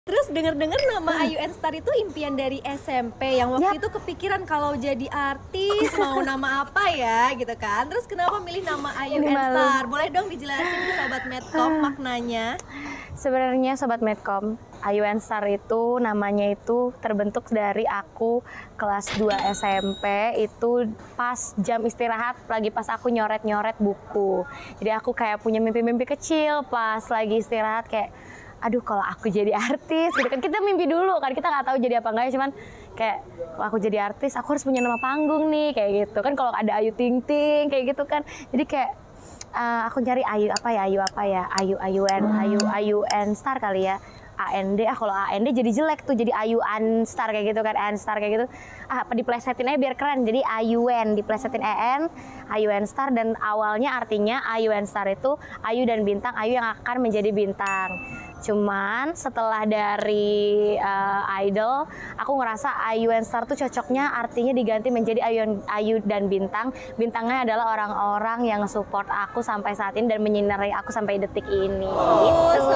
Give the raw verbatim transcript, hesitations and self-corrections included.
Terus denger-denger nama Ayu N Star itu impian dari S M P yang waktu Yap. itu kepikiran kalau jadi artis mau nama apa ya gitu kan. Terus kenapa milih nama Ayu Ini N malu. Star? Boleh dong dijelasin ke Sobat Medcom maknanya? Sebenarnya Sobat Medcom, Ayu N Star itu namanya itu terbentuk dari aku kelas dua S M P itu pas jam istirahat lagi pas aku nyoret-nyoret buku. Jadi aku kayak punya mimpi-mimpi kecil pas lagi istirahat kayak aduh kalau aku jadi artis gitu kan, kita mimpi dulu kan, kita nggak tahu jadi apa enggak ya, cuman kayak kalau aku jadi artis aku harus punya nama panggung nih kayak gitu kan, kalau ada Ayu Ting Ting kayak gitu kan, jadi kayak uh, aku cari Ayu apa ya, Ayu apa ya, Ayu Ayu N Ayu Ayu N Star kali ya, A N D, ah kalau A N D jadi jelek tuh, jadi Ayu An Star kayak gitu kan, N Star kayak gitu, ah apa diplesetin aja biar keren, jadi Ayu N diplesetin E N, Ayu N Star, dan awalnya artinya Ayu N Star itu Ayu dan bintang, Ayu yang akan menjadi bintang. Cuman setelah dari uh, Idol, aku ngerasa Ayu N Star tuh cocoknya artinya diganti menjadi Ayu, Ayu dan bintang. Bintangnya adalah orang-orang yang support aku sampai saat ini dan menyinari aku sampai detik ini. Oh, Gitu.